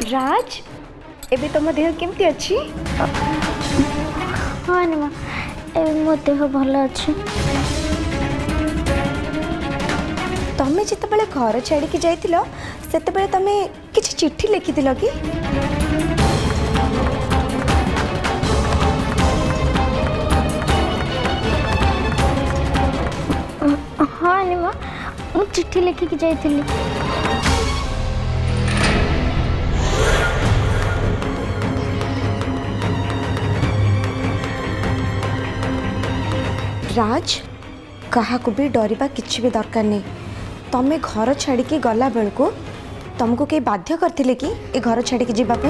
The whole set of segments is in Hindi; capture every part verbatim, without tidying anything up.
राज एबे तुम देह केमती अच्छी? हाँ निमा एबे मो देह भल अच्छी। तमें जिते घर छाड़ी जाइतिलो सेते तमें किछि चिट्ठी लिखिथिलो कि? हाँ निमा मु चिट्ठी लिखिकी जाइथिली। राज कहा को भी डरवा किसी भी दरकार नहीं। तमें घर छाड़ी गला बेलू तुमको कई बाध्य करथिले कि ए घर छाड़ी जीवा पे?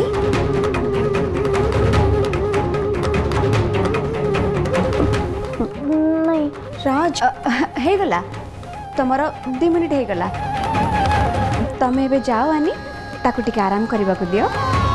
नहीं राज हे गला तमरो दो मिनिट हे गला तमें एबे जाओ आनी ताकू टिके आराम करबा को दियो।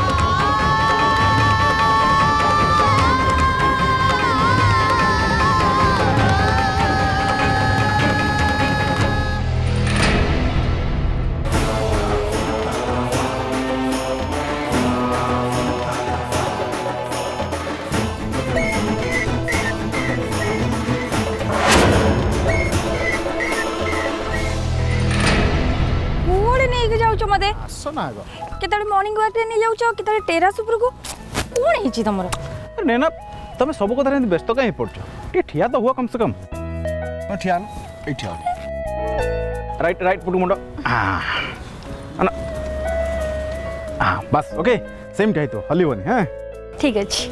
केतले मॉर्निंग वॉक रे नहीं जाउछो केतले टेरेस ऊपर को कोन हिची तमरो? अरे ना तमे सब कथा रे व्यस्त काहे पड़छो टी ठिया तो हुआ कम से कम। न ठिया ए ठिया राइट राइट पुटु मुंडो हां अना हां बस ओके सेम टाइ तो हलिवनी हां ठीक अछि।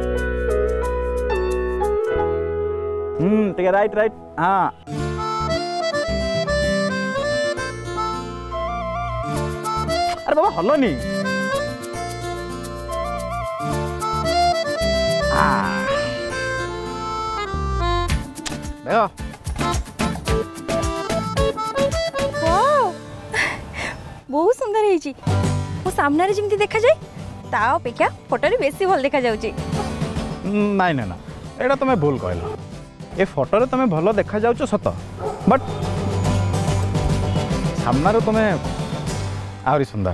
हम्म ठीक है राइट राइट हां अरे बाबा हलो नी देखो बहुत सुंदर है मो सामने जमी देखा जाए ता अपेक्षा फोटो रे बेसी भल देखा जाउची। नाइ ना ना एटा तुम भूल कहल ए फोटो रे तुम भल देखा जाउछ सत बट सामना रे तुम आहरी सुंदर।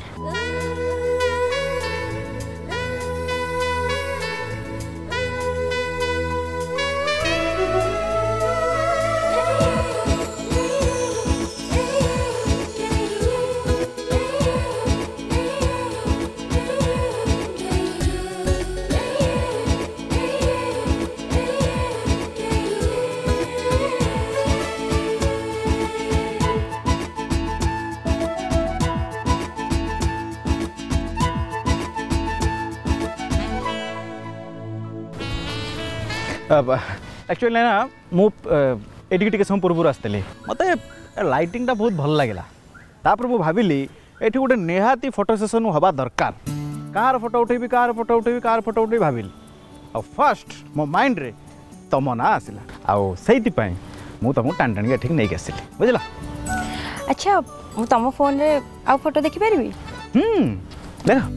एक्चुअली ना मुझे समय पूर्व आसती मत लाइटिंग बहुत भल लगे तापर मुझे भाविली ये गोटे निहाती फोटो सेसन हवा दरकार कार फोटो उठेबी कार फोटो उठेबी कार फोटो उठेबी भाविली आ फर्स्ट मो माइंड रे तुम ना आसला आउ से मुझे तुमको टाण टाणी ठीक नहीं आसली बुझला। अच्छा मु तुम फोन रे आ फोटो देखि पारिबी? हम्म देख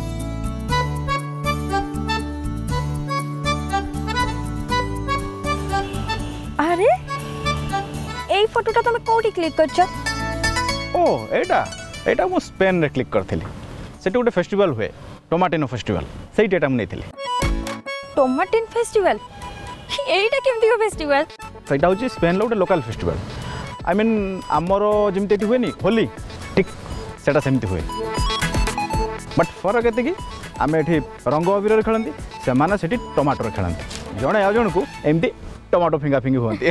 अरे एई फोटोटा तुम कोठी क्लिक करछ? ओ एटा एटा मु स्पेन रे क्लिक करथिली सेटे गोटे फेस्टिवल हुए टोमाटिनो फेस्टिवल सेई डेटा मु नेथिली। टोमाटिन फेस्टिवल एईटा केमती फेस्टिवल? सेटा होची स्पेन लो गोटे लोकल फेस्टिवल आई मीन आमरो जेमती एठी हुए नी होली ठीक सेटा सेमती हुए बट फरक एते कि आमे एठी रंग अबीर रे खेलंती से माने सेठी टमाटो रे खेलंती जणे आ जण को एमती टमाटो फिंगा फिंगी होती।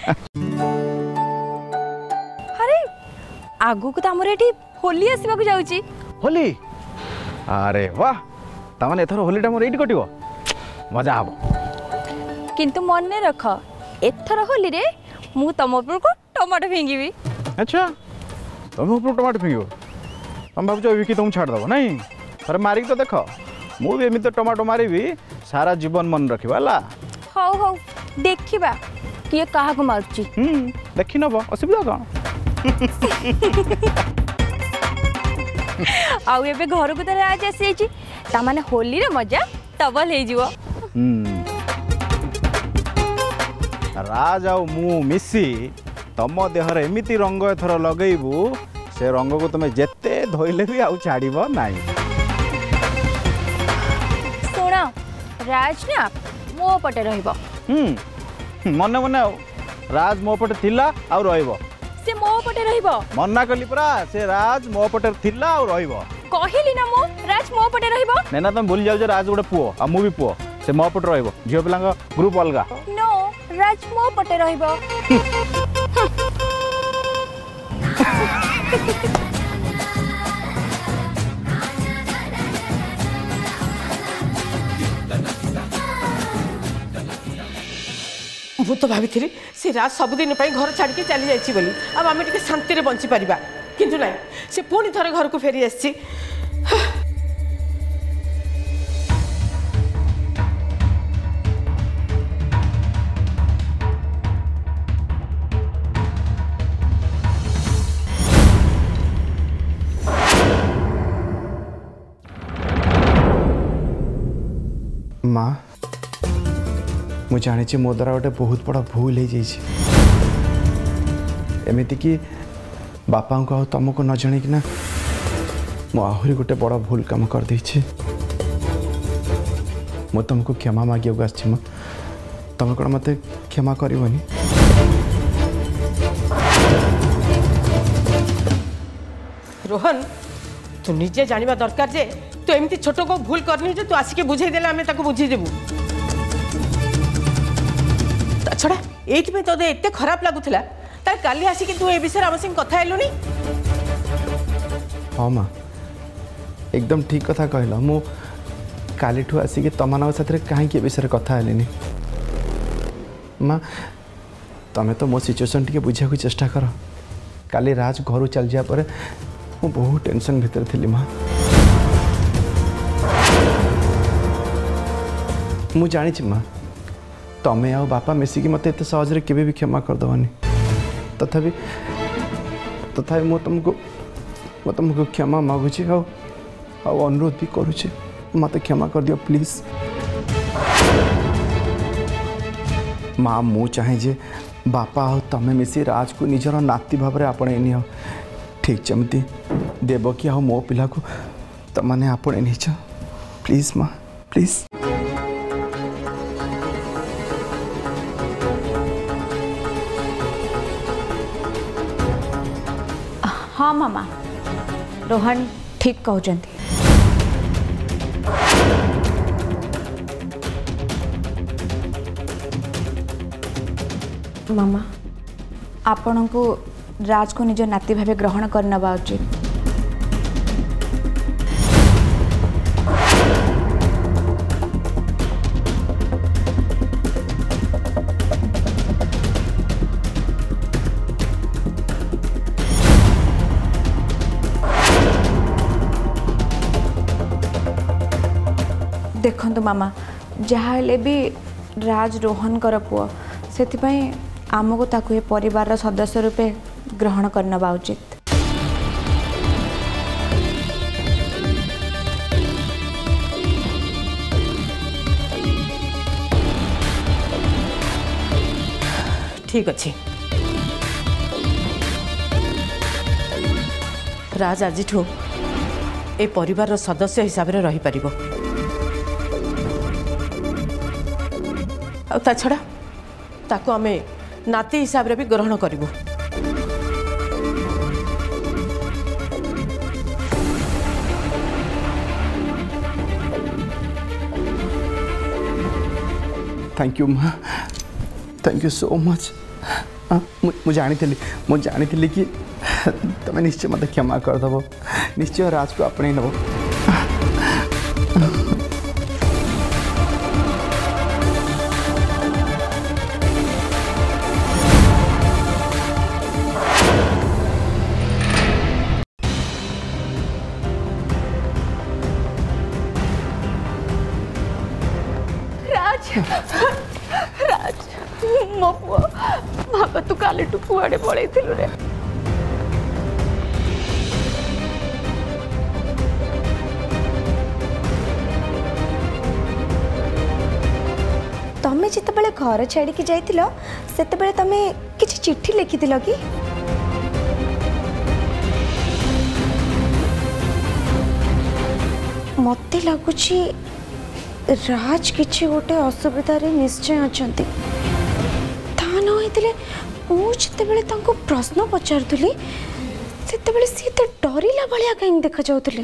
अरे आगु को तमरे एठी होली आसीबा को जाउची। होली अरे वाह तमाने एथर होलीटा मोर एठी कटिवो मजा आबो किंतु मन ने रख एथर होली रे मु तम ऊपर को टमाटो फिंगीबी। अच्छा तुम ऊपर टमाटो फिंगो तुम भाव कि तुम छाड़ दबो नहीं अरे मारिक तो देख मु भी एमती टमाटो मारिबी सारा जीवन मन रखिबाला। हौ हौ देखिबा किए काहा को मारची। हम्म देखि नबो असुविधा कौन आउ एबे घर को तर आज आसी छी ता माने होली रे मजा डबल हे जीवो। हम्म राज आउ मु मिसी तम देहर एमिति रंग एथर लगेबू से रंग को तुम जेते धोइले भी आउ छाड़ीबो नाही। राज ना मो पटे रहिबो। हम्म मन मन राज मो पटे थिला आ रहिबो। से मो पटे रहिबो मना कली परा से राज मो पटे थिला आ रहिबो। कहिली ना मो राज मो पटे रहिबो। नेना तुम भूल जाओ राज गोटे पुओ आ मु भी पुओ से मो पटे रहिबो। झियो पिलांग ग्रुप अलगा। नो राज मो पटे रहिबो। मु तो भाभी से राज सबुदिन घर छाड़ के चली जाइए बोली अब आम टे शांति बंची पार किंतु ना से पुणी थरे घर को फेरी आसी। माँ मु जानी मो द्वारा गोटे बहुत बड़ा भूल हो जाइए एमती कि बापा को तुमको न जन कि मु आहरी गोटे बड़ भूल काम कर देछि। मु तुमको क्षमा मांगे आसी तुम कौन मत क्षमा करनी। रोहन तू निजे जानिबा दरकार जे तू एमती छोट को भूल करनी जो तू आसिके बुझे देले आमे ताको बुझी देबू। छड़ा एइथि तो एते खराब लागुथला तार काली आसिके तू ए विषय आम संग कथा हेलुनी। हाँ माँ एकदम ठीक कथा कहल। मु काली ठू आसिके तमान साथ कहीं विषय कथा हेलिनी। माँ तमें तो मो सिचुएशन टी बुझा चेष्टा कर। काली राज घर चल जा पर मु बहुत टेंशन भितर थी। माँ मु जानी माँ तमें आ बापा मिसिकी मत एत सहजरे केबे भी क्षमा करदेवनी। तथापि तथापि मु तुमको मु तुमको क्षमा मागुची आ अनुरोध भी करुचे मत क्षमा कर दियो प्लीज। माँ मु चाहे जे बापा आ तमें मिसी राज को निजर नाती भाव में आपणे नियो ठीक जमती देवकी आ मो पिला को तमने आपणे निच प्लीज माँ प्लीज। हाँ मामा रोहन ठीक कहते। मामा आपण को राज को निज नाती भाव ग्रहण करना उचित। देखंतु मामा जहाँ हेले भी राज रोहन कर पुआ से आमको ताकू ये परिवार सदस्य रूपे ग्रहण करना उचित। ठीक अच्छे राज आज ए परिवार सदस्य हिसाब से रही पारिबो। आ छड़ा ताको आमे नाती हिसाब से भी ग्रहण करिबो। थैंक यू माँ थैंक यू सो मच। मुझे जानी मुझे जानी कि तुम्हें निश्चय मत क्षमा करदेव निश्चय राज को अपने नब। राज मो पुआ बाबा तू काले टू कुआड़े पड़े रे। तमें जिते घर छाड़ी जाइल से तमें किसी चिट्ठी लिखी कि मत लगुच राज किछि गोटे असुविधा रे निश्चय अछंती ता न होइतिले मु जतेबेले तांको प्रश्न पचारथुली सेतेबेले सी ते डरिला भलिया काइन देखा जाउतले।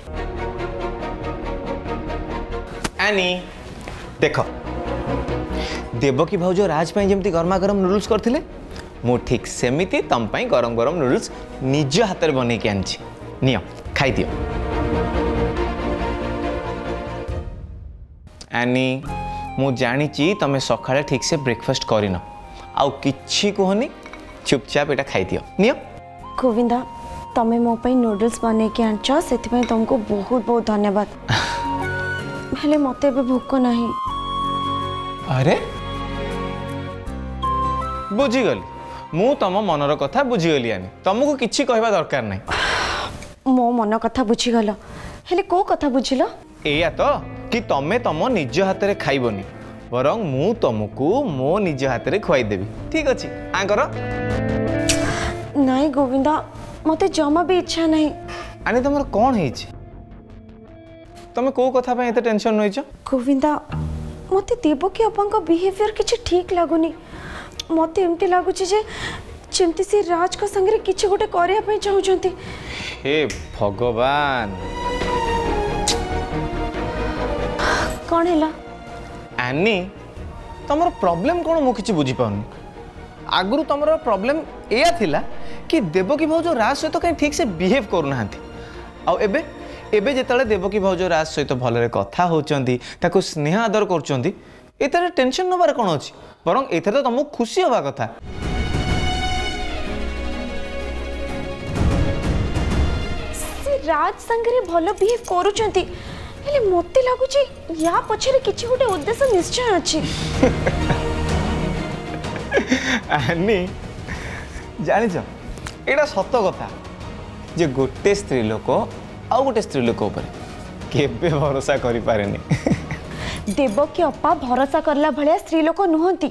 एनी देख देवकी भाउज राज पाई जेमती गरमा गरम नूडल्स करथिले मु ठीक सेमिति तम पाई गरम गरम नूडल्स निज हाथ में बनै के आनछि नियो खाई दियो। एनी मु जानी तमे सकाळे ठीक से ब्रेकफास्ट करिन आउ किछि कहनी चुपचाप एटा खाई दियो नियो। गोविंदा तमे मो पाई नूडल्स बनै के आनछ सेति पाई तुमको बहुत बहुत धन्यवाद। हेले मते भी भूख नहीं। अरे बुझीगली मु तम मनर कथा बुझीगली आनी तुमको किछि कहबा दरकार नहीं। मो मन कथा बुझीगल हेले को कथा बुझिल एया तो कि तमे तम निज हाथ में खाइबनी बरं मु तुमको मो निज हाथ में खुआई देबी ठीक अछि आ कर। नहीं गोविंदा मते जमा भी इच्छा नहीं। आनी तुमर कोन हेछि तमे को कथा पे एते टेंशन नइछ। गोविंदा मते देवकी अपन को बिहेवियर किछि ठीक लागुनी मते एमती लागुछि जे चिंती से राज का संगे किछि गोटे करिया पे चाहउछंती। हे भगवान कौन हैला एनी तमर प्रॉब्लम कोन मु किछि बुझी पाउनी। आगुरु तमर प्रॉब्लम एया थिला कि देवकी भाउज राज सहित कहीं ठीक से बिहेव करू नाहंती आ एबे एबे जेतले देवकी भाउज राज सहित भलरे कथा होचंती ताको स्नेह आदर करचंती एतरे टेंशन नबार कोन अछि बरं एथरे तो तुमको खुशी होबा कथा। से राज संगे भलो बिहेव करूचंती हेले मते लागुची या पछरे किछि गोटे उद्देश्य निश्चय अछि। आनी जानिछ एटा सत्य कथा जे गोटे स्त्री लोक आ गोटे स्त्री लोक ऊपर केबे भरोसा करि पारेनी। देवकी अपा भरोसा करला भलिया स्त्री लोक नुहंती।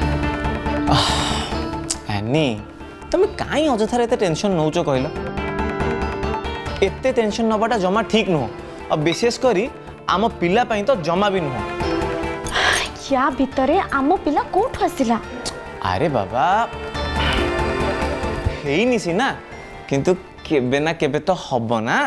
आनी तुम काई अजथार एते टेंशन नौचो कहलो एते टेंशन नबाटा जमा ठीक नुह और विशेष करी आम पिला पई तो जमा भी नुह। या भितरे आम पिला कोठ आसिला। अरे बाबा हेइनी सिना किंतु केबे ना केबे तो हबो ना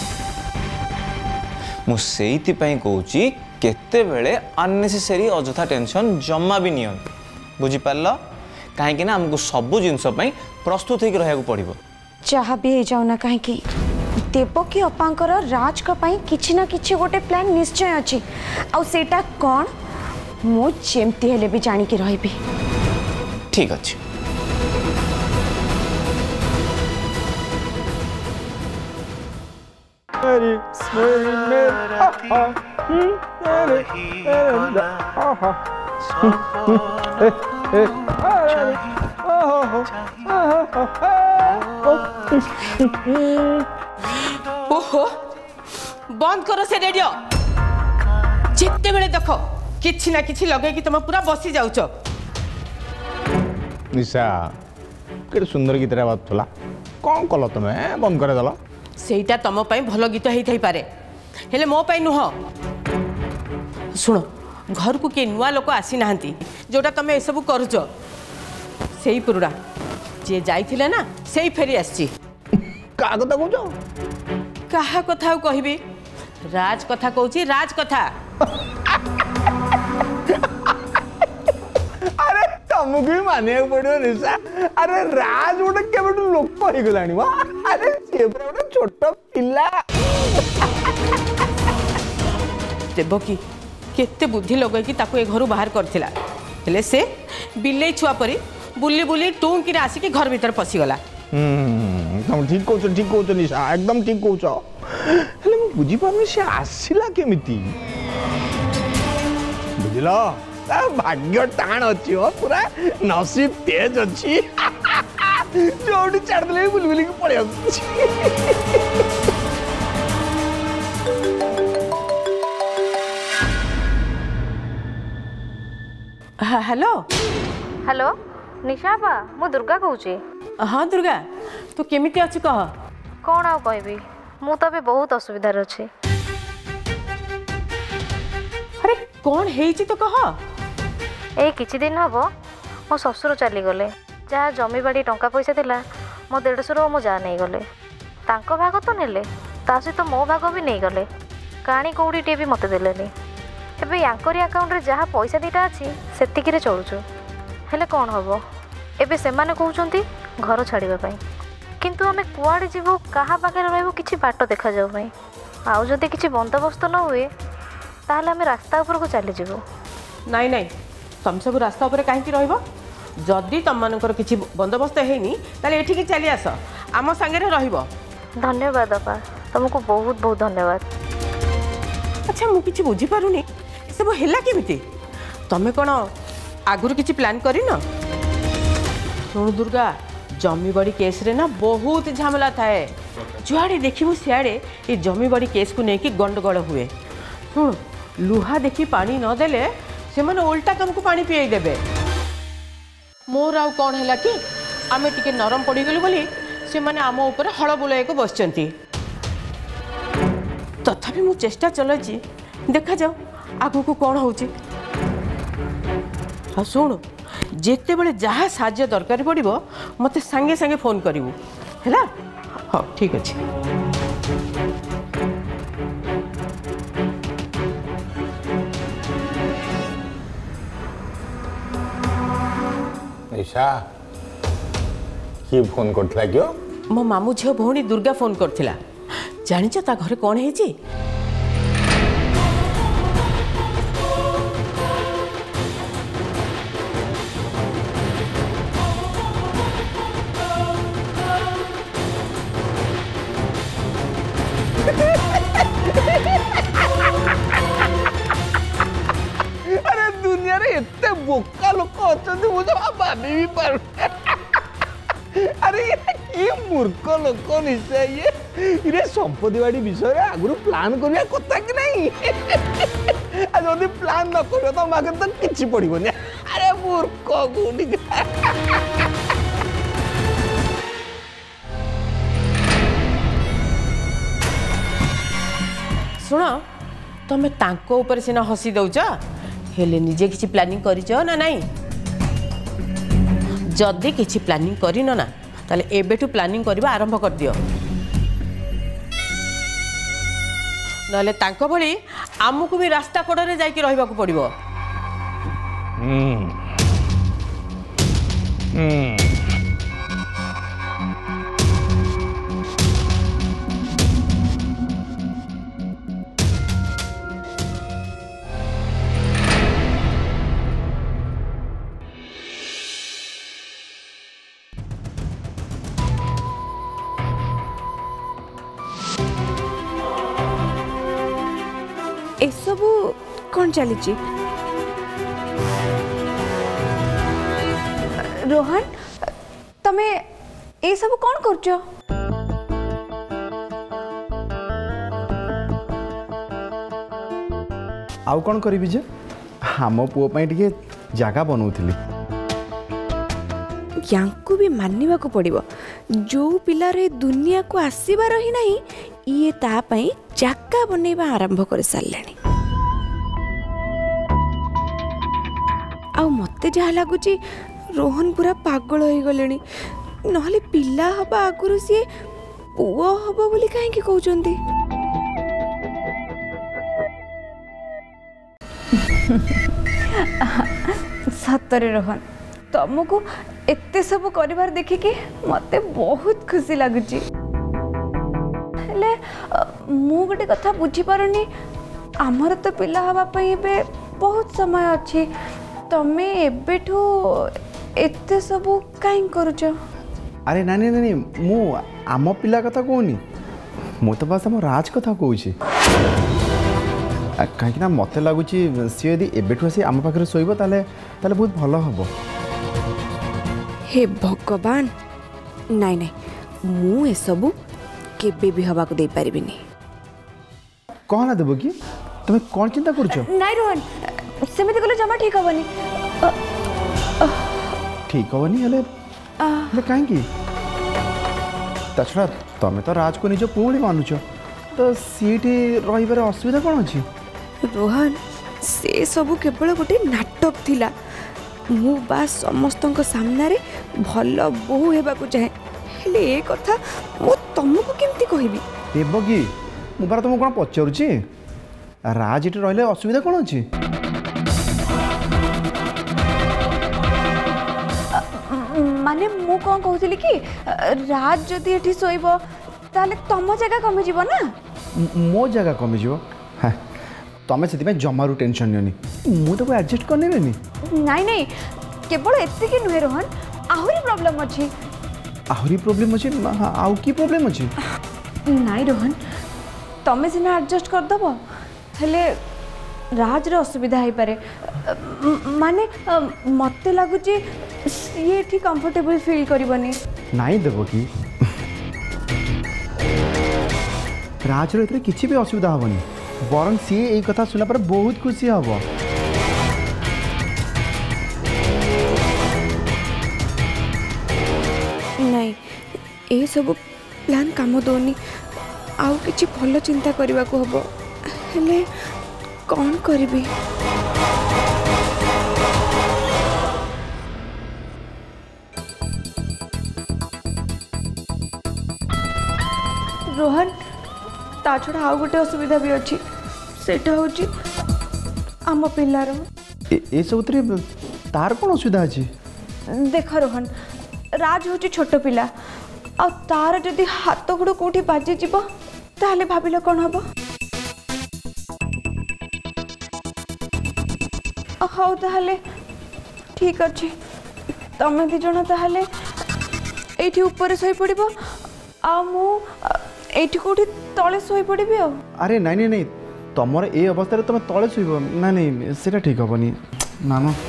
मु सेइति पई कहूची केते बेले अननेसेसरी अजथा टेंशन जमा भी नियन बुझी पारलो काहे ना हमको सब जिंस पई प्रस्तुत होके रहया को पड़िबो। चाहा भी हे जाऊ ना काहे कि देवकी अपांकर राज का पई किछि ना किछि गोटे प्लान निश्चय अछि आ सेटा कोन मु जेमती हेले भी जानी के रहबी। ठीक अछि मेरी मेरी मेरी ओहो बंद करो से रेडियो जिते बेले देखो किछि ना किछि लगे कि तुम पूरा बसी जाउछ। निशा केते सुंदर गीत रे बातला कोन कलो तमे बंद करे दलो सेटा तम पई भलो गीत हेइ थई पारे हेले मो पई नुह। सुनो घर को के नुआ लोक आसी नाहंती जोटा तमे ए सब करूछ सेही पुरुडा जे जाइथिले ना सेही फेरी आसी। का कथा कहूछो कहा कथा कहबी राज कथा कहूची राज कथा। अरे तुमको भी मानिया पड़ो निशा अरे राज गोटे केबेटू लोक हो गलानी वा अरे से गोटे छोट पिला देवकी केते बुद्धि लगे कि ताको ए घर बाहर करथिला हेले से बिल्ले छुआ परी बुली बुली टूं कि आसी घर भीतर पसी गला। हम्म तुम ठीक कहछ ठीक कहछ निशा एकदम ठीक कहछ हेले मु बुझी पानी से आसीला केमिति बुझलो भाग्य टाण अच्छी हो पूरा नसीब तेज अच्छी जोड़ी छाड़ दे बुल बुल के पड़े हेलो हेलो निशा बा मु दुर्गा कहूची। हाँ दुर्गा तू केमिति अच्छी कह कौन आउ कहबी मु तो भी बहुत असुविधा अच्छे। अरे कौन है तो कह ए किछि दिन हबो मो ससुर चली गले जहाँ जमी बाड़ी टंका पैसा थिला मो देढ़शुर मो जा नहीं गले तांको भाग तो नेले ता सहित मो भाग भी नहीं गले काणी कौड़ी टे भी मते देलेनी एबे यांकरी अकाउंट रे जहाँ पैसा दीटा अछि सेतिकी रे चलुछु हेले कौन हबो एबे सेमाने कहउचंती घर छाड़िबा पई किंतु आमे कुआडे जीवो कहा पाखे रहबो किछि बाट देखा जाउ पई आउ जदि किछि बंदोबस्त न हुए ताहले आमे रास्ता ऊपर को चली जीवो नाई नाई तुम सब रास्ता ऊपर कहीं रहिबो जदि तुम मानकर किछि बंदोबस्त हेनी ताले एठिके चली आस आम संगे रहिबो धन्यवाद अपा तुमको बहुत बहुत धन्यवाद अच्छा मु किछि बुझी पारुनी सब हेला केमिति तमे कोन आगुर किछि प्लान करी न सुन दुर्गा जमी बड़ी केस रे ना बहुत झमेला थाए जुआड़े देखिबू सियाड़े ये जमी बड़ी केस को लेकिन गंडगोल हुए शुण लुहा देखी पानी न देले से माने उल्टा तुमको पानी पियाई देबे मोर आउ कौन है कि आमे टिके नरम पड़ी गलु बोली से माने आम ऊपर हळ बुलाय को बसचंती तथापि मु चेष्टा चलैछि देखा जाओ आगु को कौन होउछि हा सुन जेते बेले जहा साहाय्य दरकार पड़िबो मते संगे संगे फोन करिवु हैला हां ठीक अछि निशा की फोन करथला क्यों मो मामू झियो भौणी दुर्गा फोन करथिला जानिछ ता घरे कोन हेछि अरे दुनिया रे एते बोका लोक अछंती मुझे भाबी भी पर अरे ये की मूर्ख लोक निशा ये इरे संपत्ति वाड़ी विषय रे आगुरु प्लान करिया कथा कि नहीं आ जदी प्लान न करियो तो मागे तो किछि पड़िबोनी अरे मूर्ख गुडी सुन तमे तांको ऊपर सिना हसी दउछ हेले निजे किछि प्लानिंग करिछ ना नहीं जदि किछि प्लानिंग करिनो ना ताले एबेठु प्लानिंग करबा आरंभ कर दियो नले तांको भली आमुको भी रास्ता कोडरे जाईकी रहिबा को पड़िबो हम्म हम्म एसबू कौन चली रोहन तमे ए सब कौन करछ आउ कौन करी जे हम पुओ पई टिके जागा बनौथिली यांकु भी मानिबा को पड़िबो जो पिला रे दुनिया को आसीबार ही नहीं ये ता पई जाका बनेबा आरंभ कर सारलेनी आ मते जहा लागुची रोहन पूरा पागल हो गलेनी नहले पिला हबा आगुरु सी पुओ हबो बोली काहे की कहउचंती सतरे रोहन तुमको एते सब करिवार देखि के मते बहुत खुशी लागुची हेले मु गोटे कथा बुझी पारुनी आमर तो पिला हवा पई बे बहुत समय अछि तमे एबेठू एते सब काई करूछ अरे नानी नानी मु आम पिला कथा कहूनी मु तो बस आम राज कथा कहूची कहीं मत लगुच सी यदि एबेठू आसी आम पाखे शोब ताले ताले बहुत भल हम हे भगवान नाई नाई मु ए सबू केबे भी हवा को दे पारिबिनी कहना देबो कि तुम कौन चिंता करूछ नाई रोहन सेमिति गले जमा ठीक हबनी ठीक हबनी हेले हेले काहे की तछड़ा तमे तो राज को निज पुणी मानुछ तो सीटी रहिबार असुविधा कौन अछि रोहन से सब केवल गोटे नाटक थिला मु बास समस्तक सामने भल बोहू हेबाकू चाहे हेले ए कथा मु तुमको केमती कहबी देवकी मु बार तुमको कौन पचारुची राज ये रहिले असुविधा कौन अच्छी माने मु कौन कहूली कि राज जदि एठी सोइब ताले तम जगह कमी जीव ना मो जगह कमिज हाँ तुम से जमारू टेंशन नियोनी मुझे एडजस्ट करनेबेनी नाई नाई केवल एतिकी नुहे रोहन आहुरी प्रॉब्लम अछि आहुरी प्रॉब्लम अछि आउ की प्रॉब्लम अछि नाई रोहन तमे सिना एडजस्ट कर दबो हेले राज रे असुविधा है पारे माने मते लागुची ये ठीक कंफर्टेबल फील करबनी नाई देबो की राज रे इतरे किछि भी असुविधा हबनी बरं सी यही कथा सुना पर बहुत खुशी हम नहीं ये सब प्लान काम दोनी आउ किछि भल चिंता करबा को हबो हेले कौन करबी रोहन ता छड़ा आउ गोटे असुविधा भी अच्छी सेटा होची आम पिलार ए सब तार कौन असुविधा अच्छी देख रोहन राज होची छोट पिला आ तार जदि हाथ गोड़ कोठी बाजी जीव ताहले भाबिल कौन हम हौ ताहले ठीक अच्छे तमें दी जन ताहले एठी ऊपर सोई पड़िबो आ मु एठी कोठी तळे सोई पड़िबी आ अरे नहीं नहीं नहीं तुमर ए अवस्था रे तुम तळे सोइबो ना नहीं सेटा ठीक हबनी ना ना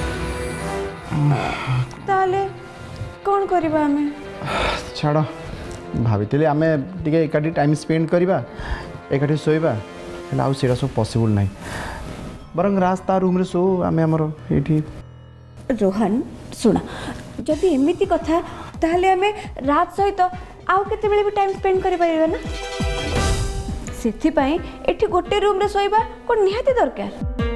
ताहले कौन करबा हमें छाड़ भाई आम टे एकाठी टाइम स्पेंड करवा एकाठी शोवा हेल्ला आउ सेटा सब पॉसिबल नहीं बरं राज ता रूम रे शो आम आमर ये रोहन सुना जदि एमिति कथा ताहले हमें रात सहित आउ केते बेले भी टाइम स्पेंड करि परिबा ना सेथि पई एठी गोटे रूम रे सोइबा को निहाती दरकार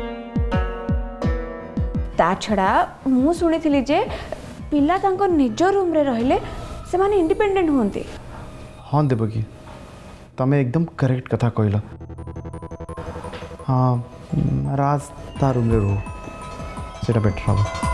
ता छड़ा मु सुनिथिली जे पिला तांको निज रूम रे रहिले से माने इंडिपेंडेंट होंते हाँ देवकी तमें एकदम करेक्ट कथा कहल हाँ राज ता रूम रे रो सेटा बेटर हम